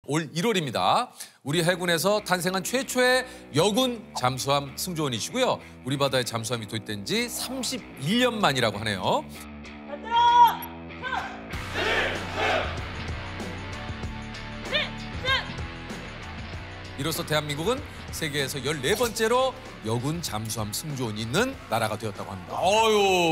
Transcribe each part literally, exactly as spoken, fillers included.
올 일월입니다. 우리 해군에서 탄생한 최초의 여군 잠수함 승조원이시고요. 우리 바다에 잠수함이 도입된 지 삼십일 년 만이라고 하네요. 이로써 대한민국은 세계에서 열네 번째로 여군 잠수함 승조원이 있는 나라가 되었다고 합니다. 어유.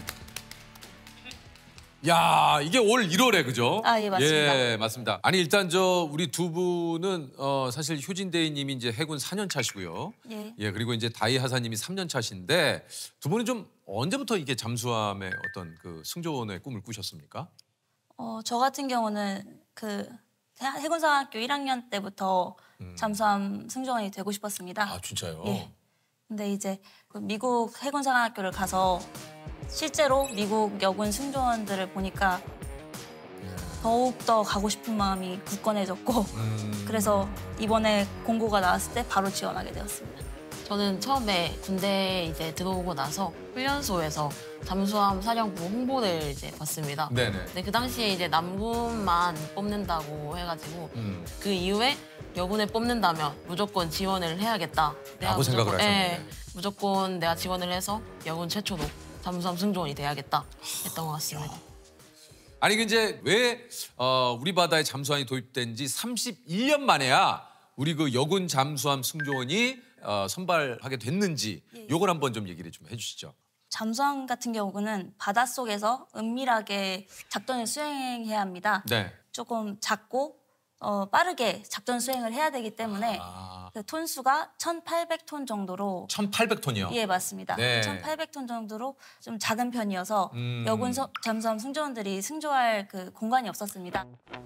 야, 이게 올 일월에 그죠? 아, 예, 맞습니다. 예, 맞습니다. 아니 일단 저 우리 두 분은 어, 사실 효진대위님이 이제 해군 사 년 차시고요. 예. 예, 그리고 이제 다이하사님이 삼 년 차신데 두 분은 좀 언제부터 이게 잠수함의 어떤 그 승조원의 꿈을 꾸셨습니까? 어, 저 같은 경우는 그 해군사관학교 일 학년 때부터 음. 잠수함 승조원이 되고 싶었습니다. 아, 진짜요? 예. 근데 이제 그 미국 해군사관학교를 가서 실제로 미국 여군 승조원들을 보니까 더욱더 가고 싶은 마음이 굳건해졌고 음. 그래서 이번에 공고가 나왔을 때 바로 지원하게 되었습니다. 저는 처음에 군대에 이제 들어오고 나서 훈련소에서 잠수함 사령부 홍보를 이제 봤습니다. 네네. 근데 그 당시에 이제 남군만 뽑는다고 해가지고 음. 그 이후에 여군을 뽑는다면 무조건 지원을 해야겠다. 라고 생각을 무조건, 하셨는데. 예, 무조건 내가 지원을 해서 여군 최초로 잠수함 승조원이 돼야겠다 했던 것 같습니다. 아니 이제 왜 어, 우리 바다에 잠수함이 도입된 지 삼십일 년 만에야 우리 그 여군 잠수함 승조원이 어, 선발하게 됐는지 요걸 한번 좀 얘기를 좀 해주시죠. 잠수함 같은 경우는 바닷속에서 은밀하게 작전을 수행해야 합니다. 네. 조금 작고 어, 빠르게 작전 수행을 해야 되기 때문에 아. 그 톤수가 천팔백 톤 정도로 천팔백 톤이요? 예, 맞습니다. 네. 천팔백 톤 정도로 좀 작은 편이어서 음. 여군 서, 잠수함 승조원들이 승조할 그 공간이 없었습니다.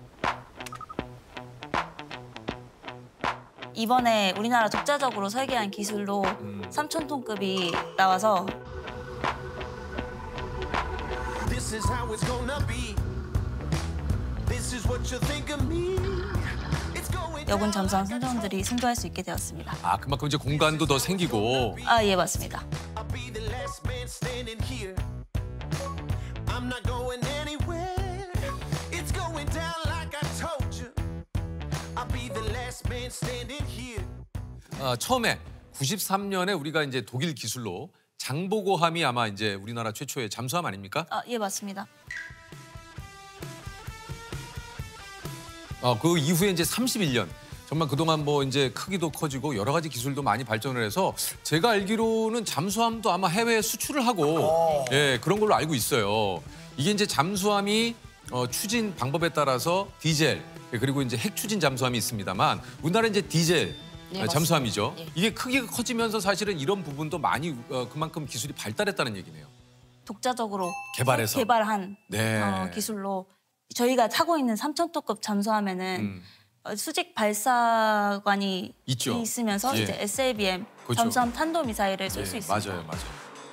이번에 우리나라 독자적으로 설계한 기술로 음. 삼천 톤급이 나와서 This is how it's gonna be. This is what you think of me. It's going 여군 잠수함 승조원들이 승조할 수 있게 되었습니다. 아, 그만큼 이제 공간도 더 생기고. 아, 예, 맞습니다. I'll be the last man standing here. I'm not going anywhere. It's going down like I told you. I'll be the last man standing here. 어, 처음에 구십삼 년에 우리가 이제 독일 기술로 장보고함이 아마 이제 우리나라 최초의 잠수함 아닙니까? 아, 예, 맞습니다. 어, 그 이후에 이제 삼십일 년. 정말 그동안 뭐 이제 크기도 커지고 여러 가지 기술도 많이 발전을 해서 제가 알기로는 잠수함도 아마 해외에 수출을 하고 예, 그런 걸로 알고 있어요. 이게 이제 잠수함이 어, 추진 방법에 따라서 디젤 그리고 이제 핵 추진 잠수함이 있습니다만 우리나라 이제 디젤 네, 잠수함이죠. 네. 이게 크기가 커지면서 사실은 이런 부분도 많이 어, 그만큼 기술이 발달했다는 얘기네요. 독자적으로 개발해서. 개발한 네. 어, 기술로 저희가 타고 있는 삼천 톤급 잠수함에는 음. 어, 수직 발사관이 있죠. 있으면서 예. 이제 에스에이비엠 그렇죠. 잠수함 탄도 미사일을 쏠 수 예, 있습니다. 맞아요, 맞아요.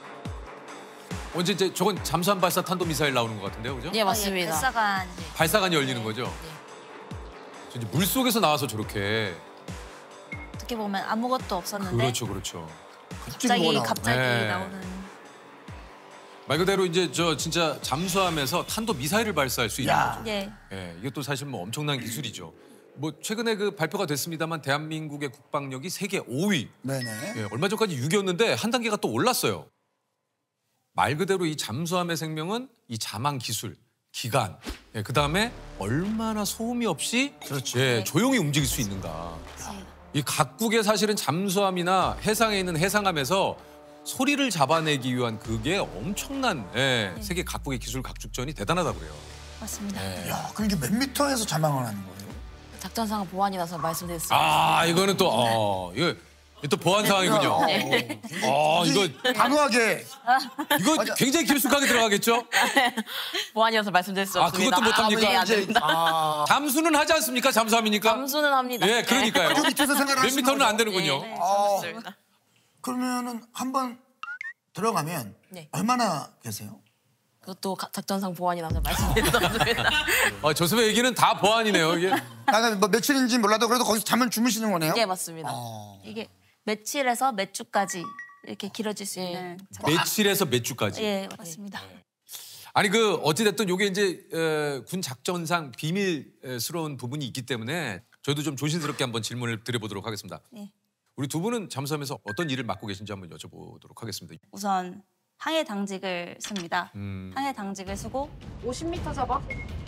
언제 이제 저건 잠수함 발사 탄도 미사일 나오는 것 같은데요, 그죠? 예, 맞습니다. 발사관 발사관이 열리는 거죠. 네. 저 이제 물 속에서 나와서 저렇게. 어떻게 보면 아무것도 없었는데 그렇죠, 그렇죠. 갑자기 갑자기 네. 나오는 말 그대로 이제 저 진짜 잠수함에서 탄도 미사일을 발사할 수 있는 야. 거죠. 예. 예, 이게 또 사실 뭐 엄청난 기술이죠. 뭐 최근에 그 발표가 됐습니다만 대한민국의 국방력이 세계 오 위. 네네. 예, 얼마 전까지 육 위였는데 한 단계가 또 올랐어요. 말 그대로 이 잠수함의 생명은 이 자망 기술, 기간, 예, 그다음에 얼마나 소음이 없이 그렇죠. 예, 조용히 움직일 수 있는가. 이 각국의 사실은 잠수함이나 해상에 있는 해상함에서 소리를 잡아내기 위한 그게 엄청난 예, 네. 세계 각국의 기술 각축전이 대단하다고 그래요. 맞습니다. 예. 야, 그럼 이게 몇 미터에서 자망을 하는 거예요? 작전상 보안이라서 말씀드렸습니다. 아, 이거는 또 어, 이거 또 보안 상황이군요. 네. 어, 이거 단호하게. 이거 맞아. 굉장히 깊숙하게 들어가겠죠? 보안이어서 말씀드릴 수 아, 없습니다. 그것도 못합니까? 네, 안 이제 됩니다. 아, 잠수는 하지 않습니까? 잠수함이니까. 잠수는 합니다. 예, 그러니까요. 그 밑에서 생활을 몇 하시는 미터는 거죠? 안 되는군요. 네, 아. 맞습니다. 그러면은 한 번 들어가면 네. 얼마나 계세요? 그것도 가- 작전상 보안이라서 말씀드릴 수 없습니다. 어, 조섭의 얘기는 다 보안이네요. 이게. 나는 뭐 며칠인지 몰라도 그래도 거기서 잠을 주무시는 거네요? 예, 맞습니다. 어. 이게 며칠에서 몇 주까지 이렇게 길어질 수 예. 있는 며칠에서 몇 주까지. 예, 맞습니다. 아니 그 어찌됐든 요게 이제 에, 군 작전상 비밀스러운 부분이 있기 때문에 저희도 좀 조심스럽게 한번 질문을 드려보도록 하겠습니다. 네. 우리 두 분은 잠수함에서 어떤 일을 맡고 계신지 한번 여쭤보도록 하겠습니다. 우선 항해 당직을 씁니다. 음, 항해 당직을 쓰고 오십 미터 잡아.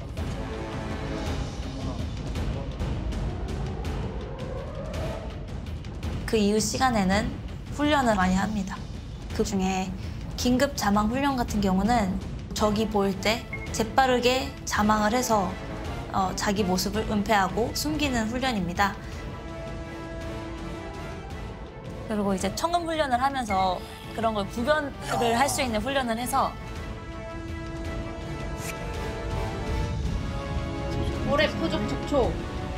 그 이후 시간에는 훈련을 많이 합니다. 그 중에 긴급 자망 훈련 같은 경우는 적이 보일 때 재빠르게 자망을 해서 어, 자기 모습을 은폐하고 숨기는 훈련입니다. 그리고 이제 청음 훈련을 하면서 그런 걸 구별을 할 수 있는 훈련을 해서 모래 표적 촉촉.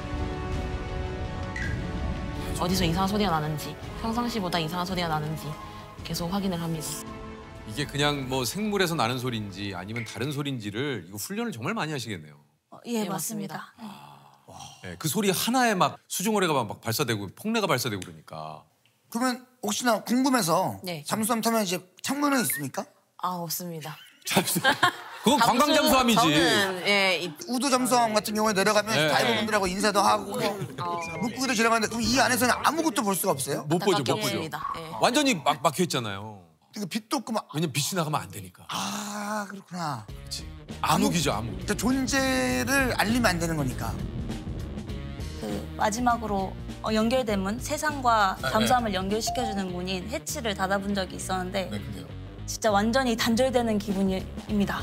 어디서 이상한 소리가 나는지, 평상시보다 이상한 소리가 나는지 계속 확인을 합니다. 이게 그냥 뭐 생물에서 나는 소리인지 아니면 다른 소리인지를 이거 훈련을 정말 많이 하시겠네요. 어, 예, 네, 맞습니다. 네, 그 소리 하나에 막 수중어뢰가 막 발사되고 폭내가 발사되고 그러니까. 그러면 혹시나 궁금해서 네. 잠수함 타면 이제 창문은 있습니까? 아, 없습니다. 그건 관광 잠수함이지. 저는 예, 이- 우도 잠수함 같은 경우에 내려가면 네. 다이버분들하고 인사도 하고 물고기도 지나가는데 그럼 이 안에서는 아무것도 볼 수가 없어요? 못 보죠, 안타깝게 못 보죠. 없습니다. 예. 완전히 막 막혀 있잖아요. 그러니까 빛도 없고 막 왜냐면 빛이 나가면 안 되니까. 아 그렇구나. 그렇지. 암흑이죠, 암흑. 그러니까 존재를 알리면 안 되는 거니까. 그 마지막으로 어, 연결된 문, 세상과 네, 잠수함을 연결시켜주는 문인 해치를 닫아본 적이 있었는데 네, 근데요. 진짜 완전히 단절되는 기분입니다.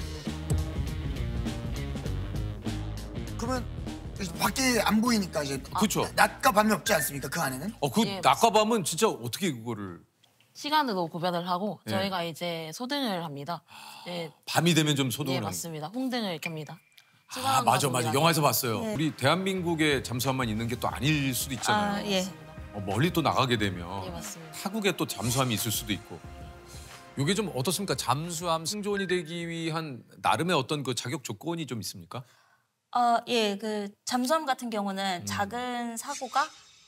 그러면 이제 밖에 안 보이니까 이제 그쵸. 낮과 밤이 없지 않습니까? 그 안에는? 어, 그 예, 낮과 밤은 진짜 어떻게 그거를 시간으로 구별을 하고 예. 저희가 이제 소등을 합니다. 예, 밤이 되면 좀 예, 소동을 하는. 맞습니다. 홍등을 켭니다. 아, 맞아, 맞아. 영화에서 봤어요. 네. 우리 대한민국에 잠수함만 있는 게 또 아닐 수도 있잖아요. 아, 예. 어, 멀리 또 나가게 되면 예, 맞습니다. 타국에 또 잠수함이 있을 수도 있고. 이게 좀 어떻습니까? 잠수함 승조원이 되기 위한 나름의 어떤 그 자격 조건이 좀 있습니까? 어, 예, 그 잠수함 같은 경우는 작은 사고가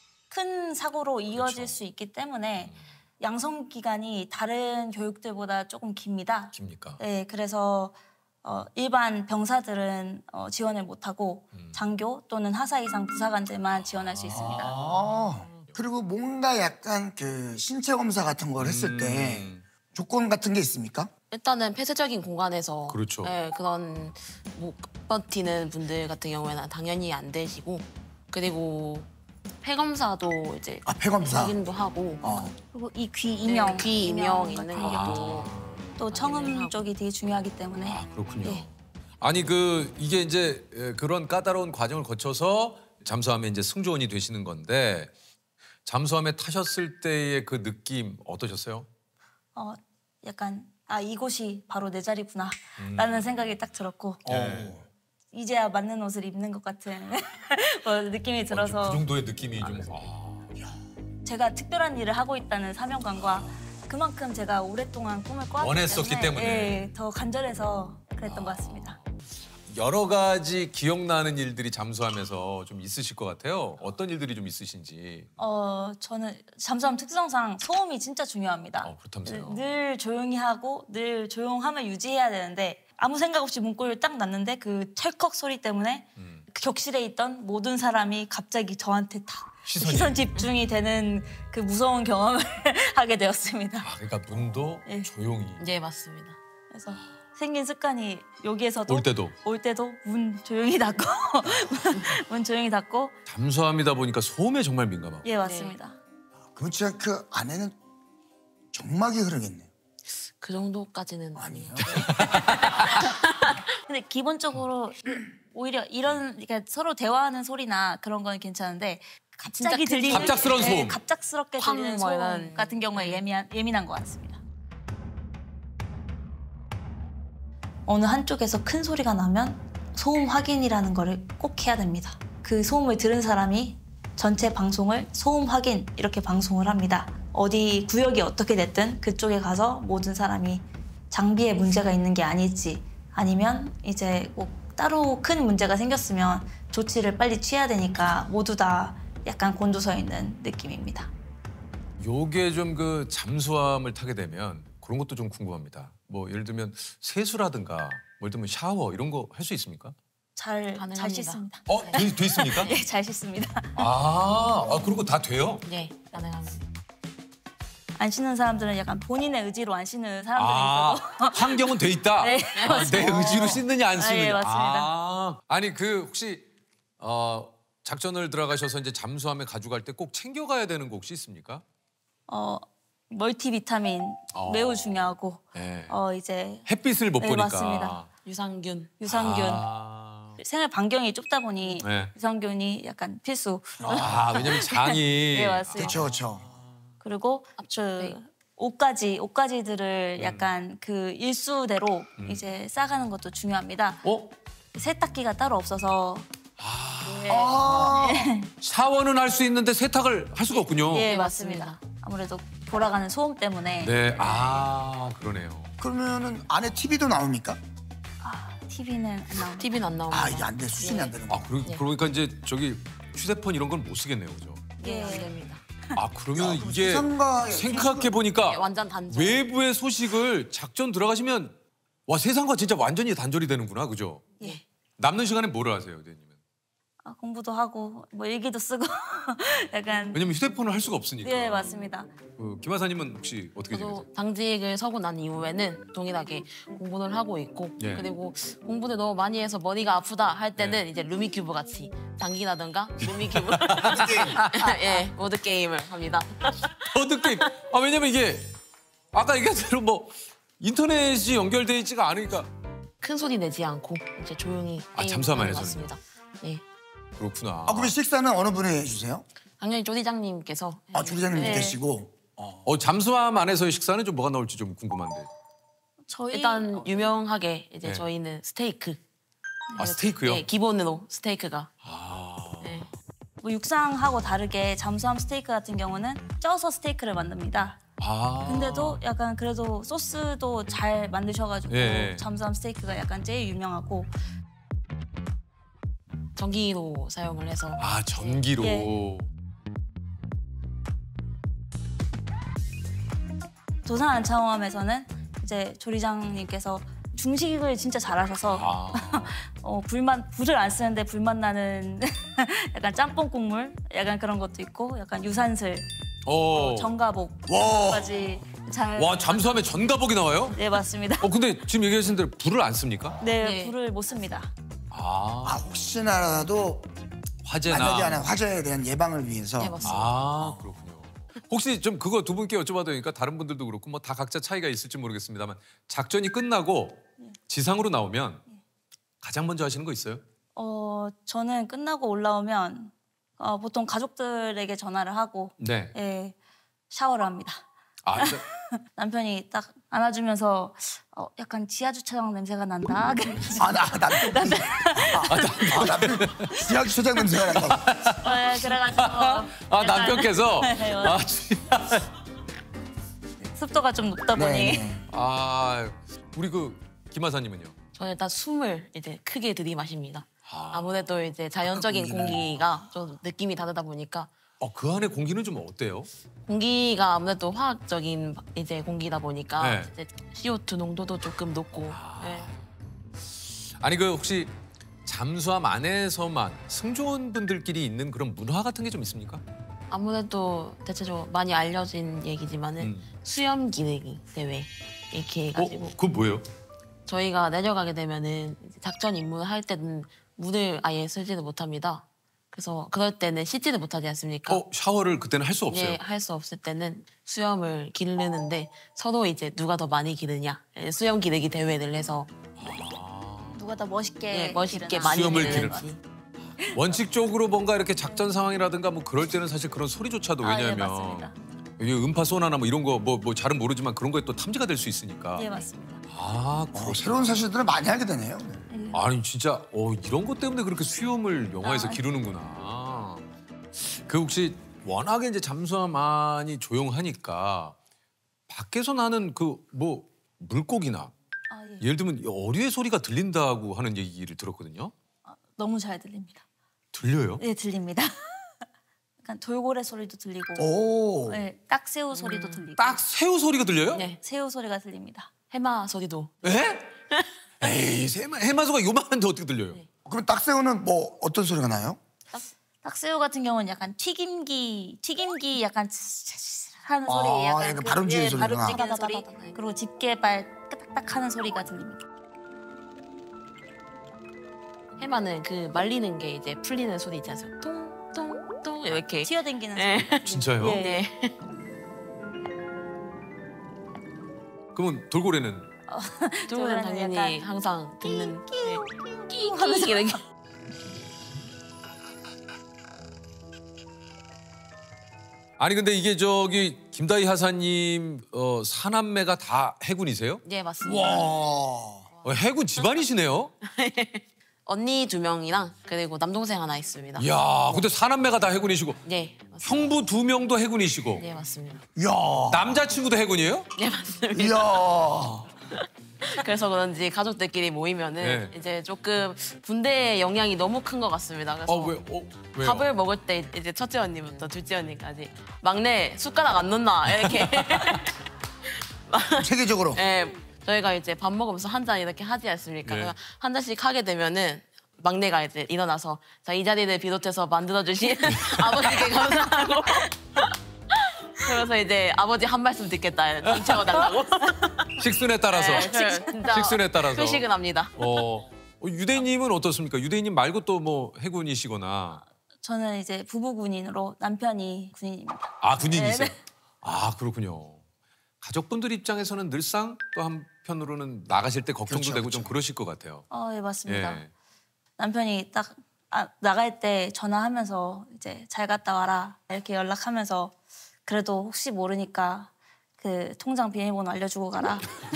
큰 사고로 이어질 그렇죠. 수 있기 때문에 양성 기간이 다른 교육들보다 조금 깁니다. 깁니까? 네, 그래서 어, 일반 병사들은 어, 지원을 못하고 장교 또는 하사 이상 부사관들만 지원할 수 있습니다. 아. 그리고 뭔가 약간 그 신체 검사 같은 걸 했을 때 음. 조건 같은 게 있습니까? 일단은 폐쇄적인 공간에서 그렇죠. 예, 그런 못 버티는 분들 같은 경우에는 당연히 안 되시고 그리고 폐검사도 이제 아 폐검사. 확인도 하고 어. 그리고 이 귀 이명, 네, 귀 이명 있는 같은 것도 또 청음 쪽이 되게 중요하기 때문에 아, 그렇군요. 예. 아니 그 이게 이제 에, 그런 까다로운 과정을 거쳐서 잠수함에 이제 승조원이 되시는 건데 잠수함에 타셨을 때의 그 느낌 어떠셨어요? 어, 약간 아 이곳이 바로 내 자리구나 음. 라는 생각이 딱 들었고 어. 이제야 맞는 옷을 입는 것 같은 어, 느낌이 들어서 그 정도의 느낌이 좀. 아. 제가 특별한 일을 하고 있다는 사명감과 그만큼 제가 오랫동안 꿈을 꿔왔기 원했었기 때문에. 예, 더 간절해서 그랬던 것 같습니다. 여러 가지 기억나는 일들이 잠수함에서 좀 있으실 것 같아요. 어떤 일들이 좀 있으신지. 어, 저는 잠수함 특성상 소음이 진짜 중요합니다. 어, 그렇다면서요. 늘 조용히 하고 늘 조용함을 유지해야 되는데 아무 생각 없이 문고리를 딱 놨는데 그 철컥 소리 때문에 음. 그 격실에 있던 모든 사람이 갑자기 저한테 다 시선이. 시선 집중이 되는 그 무서운 경험을 하게 되었습니다. 아, 그러니까 문도 예. 조용히. 네 맞습니다. 그래서 생긴 습관이 여기에서도 올 때도. 올 때도 문 조용히 닫고 문 조용히 닫고 잠수함이다 보니까 소음에 정말 민감하고. 예 맞습니다. 그럼 진짜 그 안에는 정막이 흐르겠네요. 그 정도까지는 아니에요. 근데 기본적으로 오히려 이런 그러니까 서로 대화하는 소리나 그런 건 괜찮은데 갑자기 진짜 들리는 갑작스러운 네, 소음. 갑작스럽게 쾅 들리는 뭐 소음 이런. 같은 경우에 예민한 예민한 것 같습니다. 어느 한쪽에서 큰 소리가 나면 소음 확인이라는 거를 꼭 해야 됩니다. 그 소음을 들은 사람이 전체 방송을 소음 확인 이렇게 방송을 합니다. 어디 구역이 어떻게 됐든 그쪽에 가서 모든 사람이 장비에 문제가 있는 게 아닐지 아니면 이제 꼭 따로 큰 문제가 생겼으면 조치를 빨리 취해야 되니까 모두 다 약간 곤두서 있는 느낌입니다. 요게 좀 그 잠수함을 타게 되면 그런 것도 좀 궁금합니다. 뭐 예를 들면 세수라든가 뭐 예를 들면 샤워 이런 거 할 수 있습니까? 잘, 잘 가능합니다. 씻습니다. 어, 돼, 돼 있습니까? 예, 잘 씻습니다. 아, 아, 그리고 다 돼요? 네, 가능합니다. 안 씻는 사람들은 약간 본인의 의지로 안 씻는 사람들이 아, 있어서 환경은 돼 있다. 네, 아, 내 의지로 씻느냐 안 아, 씻느냐. 예, 맞습니다. 아, 아니 그 혹시 어, 작전을 들어가셔서 이제 잠수함에 가져갈 때 꼭 챙겨가야 되는 거 혹시 있습니까? 어, 멀티비타민 어. 매우 중요하고 네. 어, 이제 햇빛을 못 네, 보니까. 맞습니다. 유산균. 유산균. 아, 생활 반경이 좁다 보니 네. 유산균이 약간 필수. 아, 왜냐면 장이. 네, 맞습니다. 그렇죠, 그렇죠. 그리고 그 옷가지, 옷가지들을 음. 약간 그 일수대로 이제 싸가는 것도 중요합니다. 어? 세탁기가 따로 없어서 네. 아, 샤워는 할 수 있는데 세탁을 할 수가 없군요. 예, 네, 맞습니다. 맞습니다. 아무래도 돌아가는 소음 때문에 네, 아 그러네요. 그러면은 안에 티비도 나옵니까? 아, 티비는 안 나옵니다. 티비는 안 나옵니다. 아, 이게 안 돼. 수신이 안 되는 아 거. 그러, 예. 그러니까 이제 저기 휴대폰 이런 건 못 쓰겠네요, 그죠? 네, 안 예. 됩니다. 아 그러면 그럼 이게 세상과 생각해 네, 보니까 완전 단절. 외부의 소식을 작전 들어가시면 와 세상과 진짜 완전히 단절이 되는구나, 그죠? 예. 남는 시간에 뭐를 하세요, 대님은? 아, 공부도 하고 뭐 일기도 쓰고 약간 왜냐면 휴대폰을 할 수가 없으니까. 예, 맞습니다. 그, 김하사님은 혹시 어떻게 지내세요? 저도 당직을 서고 난 이후에는 동일하게 공부를 하고 있고 예. 그리고 공부를 너무 많이 해서 머리가 아프다 할 때는 예. 이제 루미큐브 같이 장기라든가 루미큐브 예 보드 게임을 합니다. 보드 게임. 아 왜냐면 이게 아까 얘기한 대로 뭐 인터넷이 연결돼 있지가 않으니까. 큰 소리 내지 않고 이제 조용히 아, 게임하는 잠수함 것 안에서는요? 같습니다. 예, 그렇구나. 아, 그럼 식사는 어느 분이 해주세요? 당연히 조리장님께서 아, 주리장님 네. 계시고. 어 잠수함 안에서의 식사는 좀 뭐가 나올지 좀 궁금한데. 저희 일단 유명하게 이제 네. 저희는 스테이크. 아 스테이크요? 예, 기본으로 스테이크가. 아. 예. 뭐 육상하고 다르게 잠수함 스테이크 같은 경우는 쪄서 스테이크를 만듭니다. 아. 근데도 약간 그래도 소스도 잘 만드셔가지고 예. 잠수함 스테이크가 약간 제일 유명하고 전기로 사용을 해서 아 전기로. 예. 도산 안창호함에서는 이제 조리장님께서 중식을 진짜 잘하셔서 아. 어, 불만 불을 안 쓰는데 불맛 나는 약간 짬뽕 국물 약간 그런 것도 있고 약간 유산슬, 어. 전가복 와. 까지 잘. 와 잠수함에 전가복이 나와요? 네, 맞습니다. 어 근데 지금 얘기하신 대로 불을 안 씁니까? 네, 네. 불을 못 씁니다. 아. 아, 혹시나라도 화재나. 만약에 하는 화재에 대한 예방을 위해서. 네, 맞습니다. 아 그렇군요. 혹시 좀 그거 두 분께 여쭤봐도 되니까 다른 분들도 그렇고 뭐 다 각자 차이가 있을지 모르겠습니다만 작전이 끝나고 지상으로 나오면 가장 먼저 하시는 거 있어요? 어, 저는 끝나고 올라오면 어, 보통 가족들에게 전화를 하고 네. 예, 샤워를 합니다. 아, 저- 남편이 딱 안아주면서 어, 약간 지하 주차장 냄새가 난다. 그래가지고 아, 나, 남편. 아, 남편. 지하 주차장 냄새가 난다고. 네, 그래가지고 아 약간 남편께서 네, 아, 진- 습도가 좀 높다 보니 네, 네. 아 우리 그 김하사님은요? 저는 일단 숨을 이제 크게 들이마십니다. 아. 아무래도 이제 자연적인 공기는. 공기가 좀 느낌이 다르다 보니까 어, 그 안에 공기는 좀 어때요? 공기가 아무래도 화학적인 이제 공기다 보니까 네. 이제 씨오투 농도도 조금 높고 네. 아니 그 혹시 잠수함 안에서만 승조원분들끼리 있는 그런 문화 같은 게 좀 있습니까? 아무래도 대체적으로 많이 알려진 얘기지만은 음. 수염 기르기 대회 이렇게 해가지고 어, 그건 뭐예요? 저희가 내려가게 되면은 이제 작전 임무를 할 때는 물을 아예 쓰지를 못합니다. 그래서 그럴 때는 씻지를 못하지 않습니까? 어, 샤워를 그때는 할 수 없어요. 예, 할 수 없을 때는 수염을 기르는데 서로 이제 누가 더 많이 기르냐 예, 수염 기르기 대회를 해서 누가 더 멋있게 예, 멋있게 기르나. 많이 수염을 기르는지 원칙적으로 뭔가 이렇게 작전 상황이라든가 뭐 그럴 때는 사실 그런 소리조차도 아, 예, 왜냐하면 맞습니다. 이게 음파 소나나 뭐 이런 거 뭐 뭐 잘은 모르지만 그런 거에 또 탐지가 될 수 있으니까. 예, 맞습니다. 아, 어, 그렇 새로운 사실들을 많이 알게 되네요. 아니 진짜 어, 이런 것 때문에 그렇게 수염을 영화에서 아. 기르는구나. 그 혹시 워낙에 이제 잠수함 안이 조용하니까 밖에서 나는 그 뭐 물고기나 아, 예. 예를 들면 어류의 소리가 들린다고 하는 얘기를 들었거든요. 아, 너무 잘 들립니다. 들려요? 네, 들립니다. 약간 돌고래 소리도 들리고 오. 네, 딱새우 소리도 들리고 딱 새우 소리가 들려요? 네, 새우 소리가 들립니다. 해마 소리도 에? 에이, 해마, 해마소가 요만한데 어떻게 들려요? 네. 그럼 딱새우는 뭐 어떤 소리가 나요? 딱새우 같은 경우는 약간 튀김기, 튀김기 약간 하는 아, 소리, 약간 약간 발음 지는 소리구나. 발음 지는 소리, 그리고 집게발 까딱딱 하는 소리가 들립니다. 해마는 그 말리는 게 이제 풀리는 소리 있지 않습니까? 통통통 이렇게. 튀어댕기는 네. 소리. 진짜요? 예. 네. 그러면 돌고래는 돌고래는 돌고래는 당연히 약간 항상 듣는 끼끼 하면서 이렇게. 아니 근데 이게 저기 김다희 하사님 어, 사남매가 다 해군이세요? 네, 맞습니다. 와. 어, 해군 집안이시네요. 언니 두 명이랑 그리고 남동생 하나 있습니다. 이야, 근데 사남매가 다 해군이시고 네, 맞습니다. 형부 두 명도 해군이시고 네, 맞습니다. 이야. 남자친구도 해군이에요? 네, 맞습니다. 이야. 그래서 그런지 가족들끼리 모이면은 네. 이제 조금 군대의 영향이 너무 큰 것 같습니다. 그래서 어, 왜, 어, 왜요? 밥을 먹을 때 이제 첫째 언니부터 둘째 언니까지 막내 숟가락 안 놓나 이렇게. 체계적으로. 네, 저희가 이제 밥 먹으면서 한 잔 이렇게 하지 않습니까? 네. 그래서 한 잔씩 하게 되면은 막내가 이제 일어나서 자, 이 자리를 비롯해서 만들어주신 아버지께 감사하고 그래서 이제 아버지 한 말씀 듣겠다 돈 채워달라고. 식순에 따라서. 네, 저 진짜 식순에 따라서. 회식은 합니다. 어, 어, 유대님은 어떻습니까? 유대님 말고 또 뭐 해군이시거나. 저는 이제 부부 군인으로 남편이 군인입니다. 아, 군인이세요? 네, 네. 아, 그렇군요. 가족분들 입장에서는 늘상 또 한편으로는 나가실 때 걱정도 그렇죠, 되고 그렇죠. 좀 그러실 것 같아요. 어, 예, 맞습니다. 예. 남편이 딱 아, 나갈 때 전화하면서 이제 잘 갔다 와라 이렇게 연락하면서 그래도 혹시 모르니까 그 통장 비밀번호 알려주고 가라.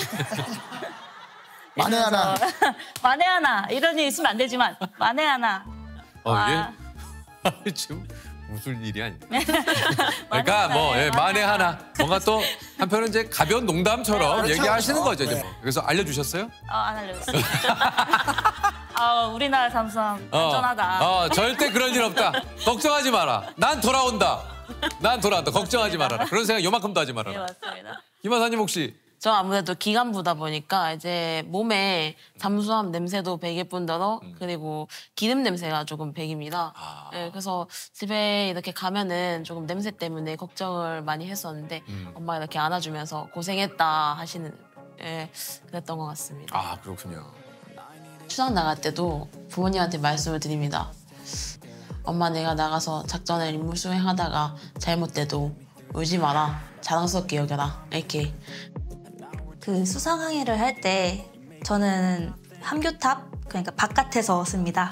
만에 하나. 만에 하나 이런 일 있으면 안 되지만 만에 하나. 어, 와. 이게 지금 무슨 일이 아닙니까? 그러니까 뭐 하나, 예, 만에 만에 하나 뭔가 또 한편은 이제 가벼운 농담처럼 그렇죠, 얘기하시는 그렇죠. 거죠. 이제 네. 뭐. 그래서 알려주셨어요? 아, 안 알려줬어요. 아, 우리나라 잠수함 어, 안전하다. 어, 절대 그럴 일 없다. 걱정하지 마라. 난 돌아온다. 난 돌아온다. 걱정하지 말아라. 그런 생각 요만큼도 하지 네, 말아라. 맞습니다. 김하사님 혹시 저 아무래도 기간부다 보니까 이제 몸에 잠수함 냄새도 배길 뿐더러 그리고 기름 냄새가 조금 배깁니다. 아. 예, 그래서 집에 이렇게 가면은 조금 냄새 때문에 걱정을 많이 했었는데 음. 엄마가 이렇게 안아주면서 고생했다 하시는 예, 그랬던 것 같습니다. 아 그렇군요. 추석 나갈 때도 부모님한테 말씀을 드립니다. 엄마 내가 나가서 작전을 임무 수행하다가 잘못돼도 울지 마라. 자랑스럽게 여겨라. 이렇게. 그 수상 항해를 할 때 저는 함교탑 그러니까 바깥에서 씁니다.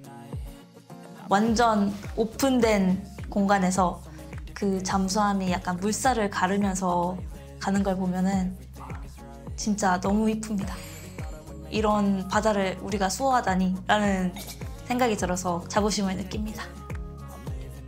완전 오픈된 공간에서 그 잠수함이 약간 물살을 가르면서 가는 걸 보면은 진짜 너무 이쁩니다. 이런 바다를 우리가 수호하다니 라는 생각이 들어서 자부심을 느낍니다.